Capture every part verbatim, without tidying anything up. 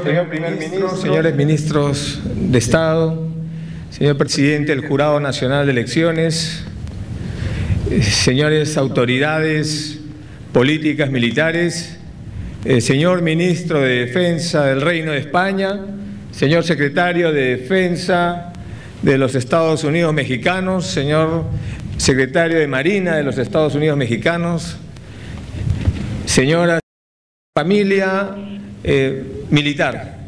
Señor primer ministro, señores ministros de Estado, señor presidente del Jurado Nacional de Elecciones, señores autoridades políticas militares, eh, señor ministro de Defensa del Reino de España, señor secretario de Defensa de los Estados Unidos Mexicanos, señor secretario de Marina de los Estados Unidos Mexicanos, señora familia eh, militar.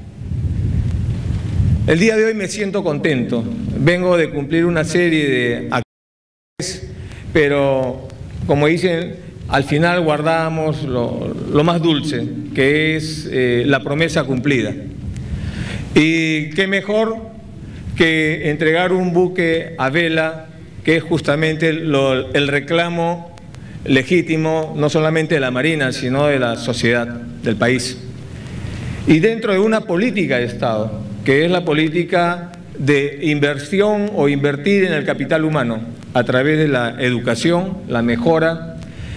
El día de hoy me siento contento. Vengo de cumplir una serie de actividades, pero como dicen, al final guardamos lo, lo más dulce, que es eh, la promesa cumplida. Y qué mejor que entregar un buque a vela, que es justamente lo, el reclamo legítimo, no solamente de la Marina, sino de la sociedad, del país. Y dentro de una política de Estado, que es la política de inversión o invertir en el capital humano, a través de la educación, la mejora,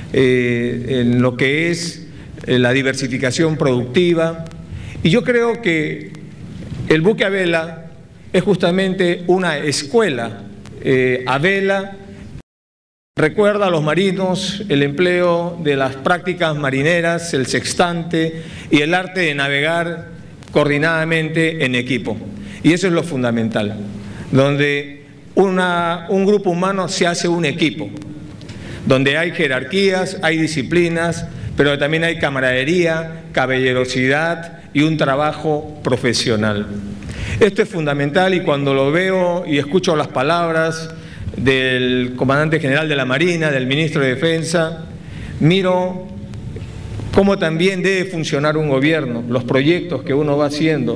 eh, en lo que es eh, la diversificación productiva. Y yo creo que el buque a vela es justamente una escuela eh, a vela. Recuerda a los marinos el empleo de las prácticas marineras, el sextante y el arte de navegar coordinadamente en equipo. Y eso es lo fundamental, donde una, un grupo humano se hace un equipo, donde hay jerarquías, hay disciplinas, pero también hay camaradería, caballerosidad y un trabajo profesional. Esto es fundamental, y cuando lo veo y escucho las palabras del comandante general de la Marina, del ministro de Defensa, miro cómo también debe funcionar un gobierno, los proyectos que uno va haciendo,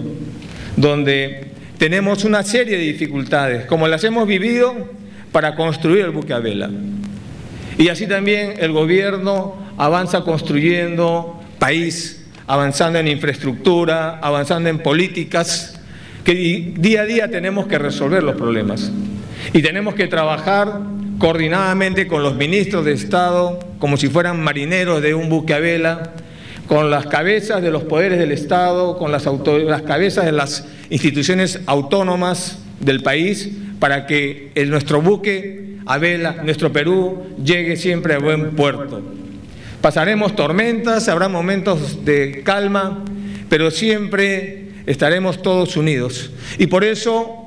donde tenemos una serie de dificultades, como las hemos vivido para construir el buque a vela. Y así también el gobierno avanza construyendo país, avanzando en infraestructura, avanzando en políticas, que día a día tenemos que resolver los problemas. Y tenemos que trabajar coordinadamente con los ministros de Estado, como si fueran marineros de un buque a vela, con las cabezas de los poderes del Estado, con las, las cabezas de las instituciones autónomas del país, para que el, nuestro buque a vela, nuestro Perú, llegue siempre a buen puerto. Pasaremos tormentas, habrá momentos de calma, pero siempre estaremos todos unidos. Y por eso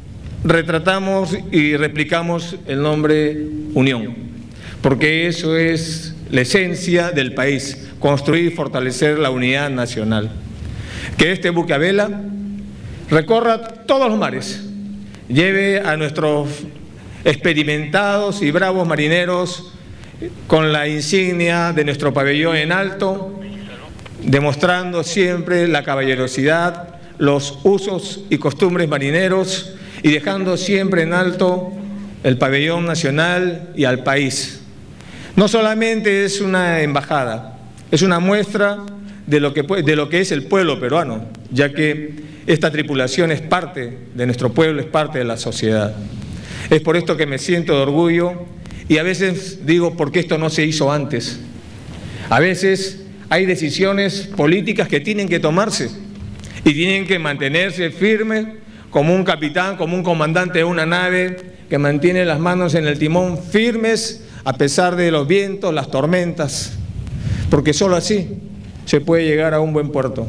retratamos y replicamos el nombre Unión, porque eso es la esencia del país, construir y fortalecer la unidad nacional. Que este buque a vela recorra todos los mares, lleve a nuestros experimentados y bravos marineros con la insignia de nuestro pabellón en alto, demostrando siempre la caballerosidad, los usos y costumbres marineros, y dejando siempre en alto el pabellón nacional y al país. No solamente es una embajada, es una muestra de lo que, de lo que es el pueblo peruano, ya que esta tripulación es parte de nuestro pueblo, es parte de la sociedad. Es por esto que me siento de orgullo, y a veces digo, ¿por qué esto no se hizo antes? A veces hay decisiones políticas que tienen que tomarse y tienen que mantenerse firmes, como un capitán, como un comandante de una nave que mantiene las manos en el timón firmes a pesar de los vientos, las tormentas, porque solo así se puede llegar a un buen puerto.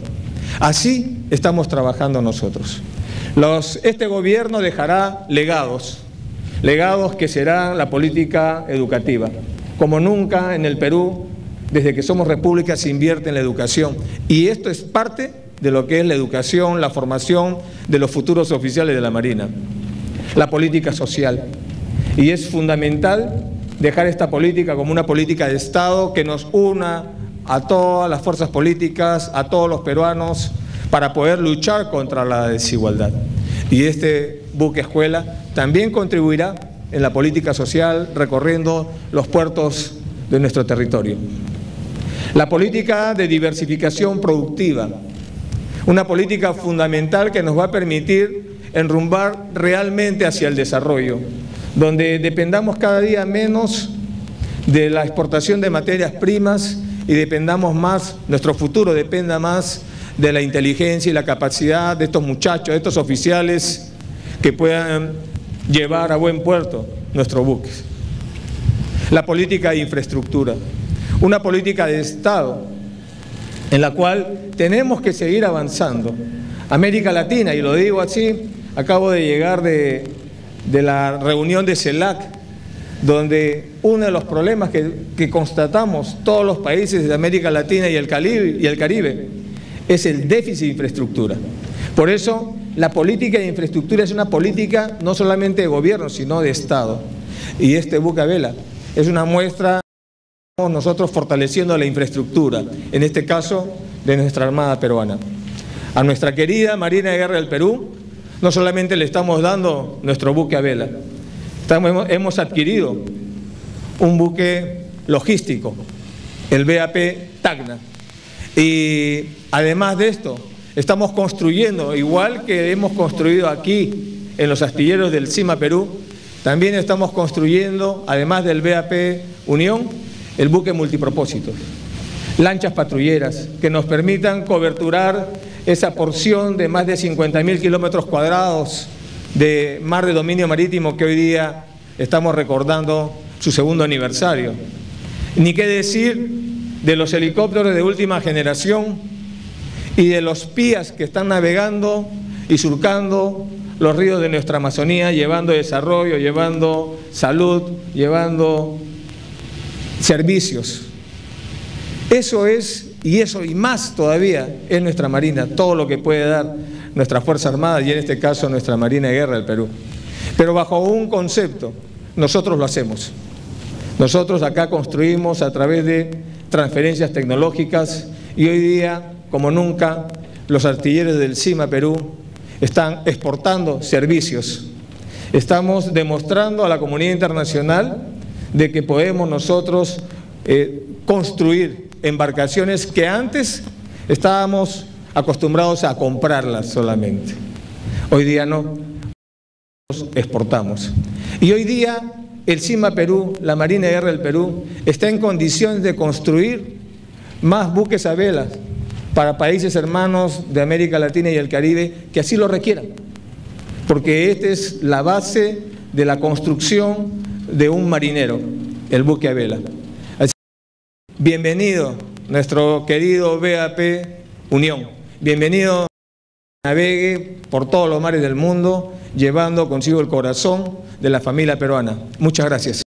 Así estamos trabajando nosotros. Los, este gobierno dejará legados, legados que serán la política educativa. Como nunca en el Perú, desde que somos república, se invierte en la educación, y esto es parte de lo que es la educación, la formación de los futuros oficiales de la Marina, la política social. Y es fundamental dejar esta política como una política de Estado que nos una a todas las fuerzas políticas, a todos los peruanos, para poder luchar contra la desigualdad. Y este buque escuela también contribuirá en la política social, recorriendo los puertos de nuestro territorio. La política de diversificación productiva, una política fundamental que nos va a permitir enrumbar realmente hacia el desarrollo, donde dependamos cada día menos de la exportación de materias primas y dependamos más, nuestro futuro dependa más de la inteligencia y la capacidad de estos muchachos, de estos oficiales que puedan llevar a buen puerto nuestros buques. La política de infraestructura, una política de Estado en la cual tenemos que seguir avanzando. América Latina, y lo digo así, acabo de llegar de, de la reunión de CELAC, donde uno de los problemas que, que constatamos todos los países de América Latina y el Caribe, y el Caribe es el déficit de infraestructura. Por eso, la política de infraestructura es una política no solamente de gobierno, sino de Estado. Y este buque a vela es una muestra, nosotros fortaleciendo la infraestructura, en este caso de nuestra Armada peruana. A nuestra querida Marina de Guerra del Perú, no solamente le estamos dando nuestro buque a vela, estamos, hemos adquirido un buque logístico, el B A P Tacna. Y además de esto, estamos construyendo, igual que hemos construido aquí en los astilleros del CIMA Perú, también estamos construyendo, además del B A P Unión, el buque multipropósitos, lanchas patrulleras que nos permitan coberturar esa porción de más de cincuenta mil kilómetros cuadrados de mar de dominio marítimo que hoy día estamos recordando su segundo aniversario. Ni qué decir de los helicópteros de última generación y de los pías que están navegando y surcando los ríos de nuestra Amazonía, llevando desarrollo, llevando salud, llevando servicios. Eso es, y eso y más todavía, es nuestra Marina, todo lo que puede dar nuestra Fuerza Armada y en este caso nuestra Marina de Guerra del Perú. Pero bajo un concepto, nosotros lo hacemos. Nosotros acá construimos a través de transferencias tecnológicas y hoy día, como nunca, los artilleros del CIMA Perú están exportando servicios. Estamos demostrando a la comunidad internacional de que podemos nosotros eh, construir embarcaciones que antes estábamos acostumbrados a comprarlas solamente. Hoy día no, exportamos. Y hoy día el CIMA Perú, la Marina de Guerra del Perú, está en condiciones de construir más buques a vela para países hermanos de América Latina y el Caribe que así lo requieran, porque esta es la base de la construcción de un marinero, el buque a vela. Así, bienvenido nuestro querido B A P Unión, bienvenido, navegue por todos los mares del mundo, llevando consigo el corazón de la familia peruana. Muchas gracias.